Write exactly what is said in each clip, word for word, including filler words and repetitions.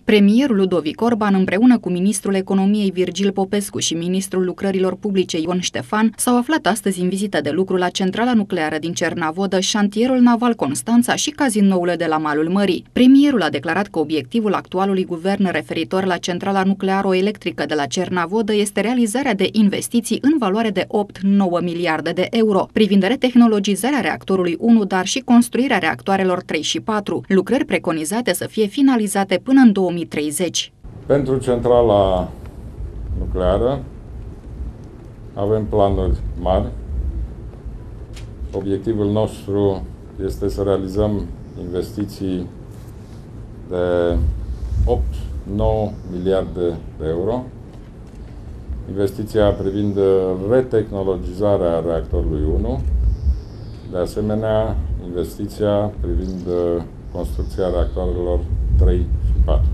Premierul Ludovic Orban, împreună cu ministrul economiei Virgil Popescu și ministrul lucrărilor publice Ion Ștefan, s-au aflat astăzi în vizită de lucru la centrala nucleară din Cernavodă, șantierul naval Constanța și cazinoul de la malul mării. Premierul a declarat că obiectivul actualului guvern referitor la centrala nuclearo-electrică de la Cernavodă este realizarea de investiții în valoare de opt-nouă miliarde de euro, privind retehnologizarea reactorului unu, dar și construirea reactoarelor trei și patru, lucrări preconizate să fie finalizate până în două mii treizeci. Pentru centrala nucleară avem planuri mari. Obiectivul nostru este să realizăm investiții de opt-nouă miliarde de euro. Investiția privind retehnologizarea reactorului unu, de asemenea investiția privind construcția reactoarelor trei și patru.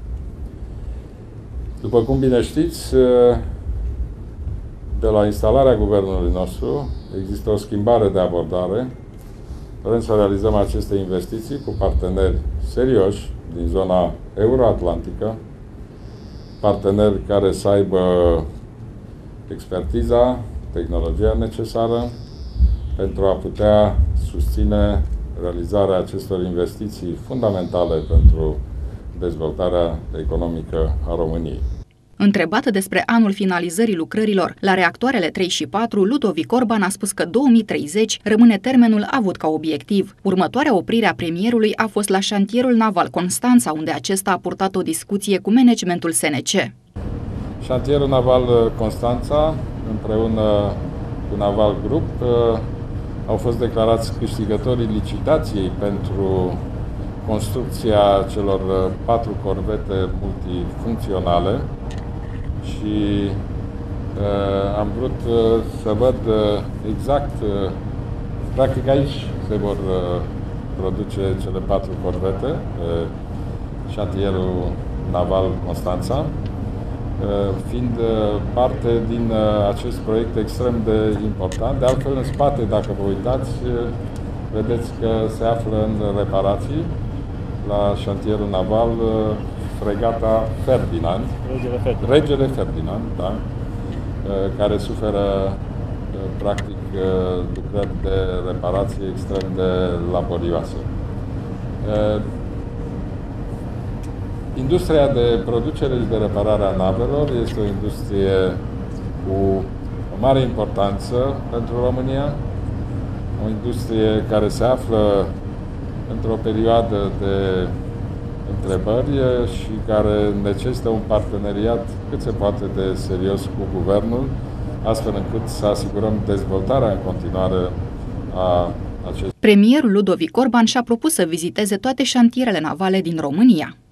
După cum bine știți, de la instalarea guvernului nostru există o schimbare de abordare. Vrem să realizăm aceste investiții cu parteneri serioși din zona euroatlantică, parteneri care să aibă expertiza, tehnologia necesară pentru a putea susține realizarea acestor investiții fundamentale pentru dezvoltarea economică a României. Întrebată despre anul finalizării lucrărilor la reactoarele trei și patru, Ludovic Orban a spus că două mii treizeci rămâne termenul avut ca obiectiv. Următoarea oprire a premierului a fost la șantierul naval Constanța, unde acesta a purtat o discuție cu managementul S N C. Șantierul naval Constanța, împreună cu Naval Group, au fost declarați câștigătorii licitației pentru construcția celor patru corvete multifuncționale și uh, am vrut uh, să văd uh, exact, uh, practic aici se vor uh, produce cele patru corvete, uh, șantierul naval Constanța, uh, fiind uh, parte din uh, acest proiect extrem de important. De altfel, în spate, dacă vă uitați, uh, vedeți că se află în reparații la șantierul naval fregata Ferdinand, Regele Ferdinand, Regele Ferdinand, da, care suferă practic lucrări de reparație extrem de laborioase. Industria de producere și de reparare a navelor este o industrie cu o mare importanță pentru România, o industrie care se află într-o perioadă de întrebări și care necesită un parteneriat cât se poate de serios cu guvernul, astfel încât să asigurăm dezvoltarea în continuare a acestui. Premierul Ludovic Orban și-a propus să viziteze toate șantierele navale din România.